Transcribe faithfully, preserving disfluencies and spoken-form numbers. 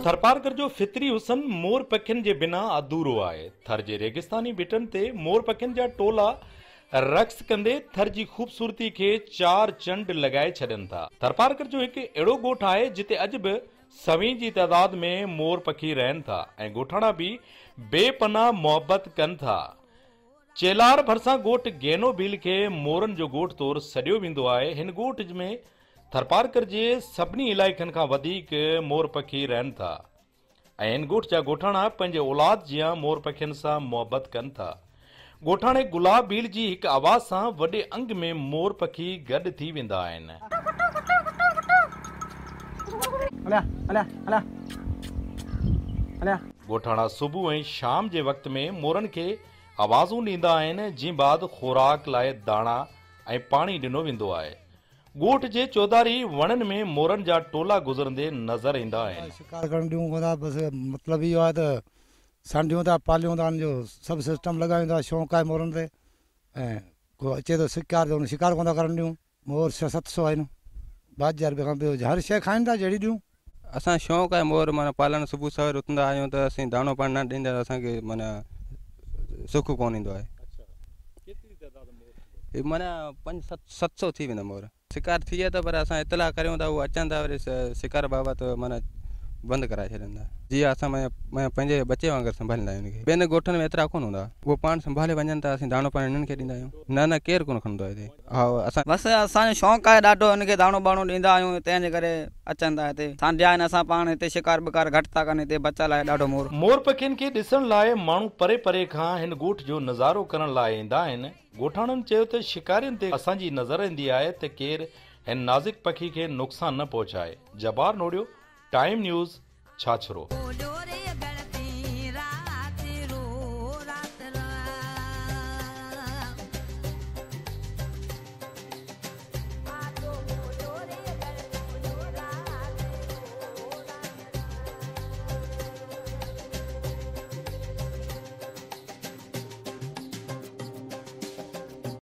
थरपारकर जो फितरी हुसन मोर पखियुनि जे बिना अधूरो आहे। थर जे रेगिस्तानी बिटनि ते मोर पखियुनि जा टोला रक्स कंदे थर जी खूबसूरती के चार चंड लगाए छॾनि था। थरपारकर जो हिकु अहिड़ो ॻोठु आहे जिते अॼु बि सवीं जी तइदाद में मोर पखी रहनि था ऐं ॻोठाणा बि बेपनाह मोहबत कनि था। चेलार भरिसां ॻोठु गेनो भील के मोरनि जो ॻोठु तौरु सॾियो वेंदो आहे। हिन ॻोठ में थरपारकर जे सभिनी इलाइक़नि खां वधीक मोर पखी रहनि था ऐं हिन ॻोठ जा ॻोठाणा पंहिंजे औलाद जियां मोर पखियुनि सां मोहबत कनि था। ॻोठाणे गुलाब भील जी हिकु आवाज़ सां वॾे अंग में मोर पखी गॾु थी वेंदा आहिनि। ॻोठाणा सुबुह ऐं शाम जे वक़्त में मोरनि खे आवाज़ूं ॾींदा आहिनि, जंहिं बाद खुराक लाइ दाणा ऐं पाणी ॾिनो वेंदो आहे। ॻोठ जे चौधारी वणनि में मोरनि जा टोला गुज़रंदे नज़र ईंदा आहिनि। शिकार करण ॾियूं कोन था, बसि मतिलबु इहो आहे त संडियूं था पालियूं था, जो सभु सिस्टम लॻायूं था। शौक़ु आहे मोरनि ते ऐं को अचे थो शिकार त शिकार कोन था करण ॾियूं। मोर छह सत सौ आहिनि, ॿ हज़ार रुपये खां ॿियो हर शइ खाइनि था जहिड़ी ॾियूं। असां शौक़ु आहे मोर माना पालण। सुबुह सवेर उथंदा आहियूं त असीं दाणो पाणी न ॾींदा त असांखे माना सुख कोन ईंदो आहे। माना पंज सत सत सौ थी वेंदा मोर। शिकार थी विया त पर असां इतला करियूं था, उहे अचनि था वरी शिकार बाबति माना बंदि कराए छॾींदा। जीअं असां पंहिंजे बचे वांगुरु संभालींदा आहियूं उनखे। ॿियनि ॻोठनि में एतिरा कोन हूंदा, उहो पाण संभाले वञनि था, असीं दाणो पाणी हिननि खे ॾींदा आहियूं। न न केरु कोन खणंदो आहे हिते। हा असां बसि असांजो शौक़ु आहे ॾाढो, हिनखे दाणो बाणो ॾींदा आहियूं, तंहिंजे करे अचनि था हिते। सांडिया आहिनि, असां पाण हिते शिकार बिकार घटि था कनि, हिते बचल आहे ॾाढो मोर। मोर पखियुनि खे ॾिसण लाइ माण्हू परे परे खां हिन ॻोठ जो नज़ारो करण लाइ ईंदा आहिनि। ॻोठाणनि चयो त शिकारियुनि ते असांजी नज़र ईंदी आहे त केरु हिन नाज़ुक पखी खे नुक़सान न पहुचाए। जबार नोड़ियो, टाइम न्यूज़, छाछरो।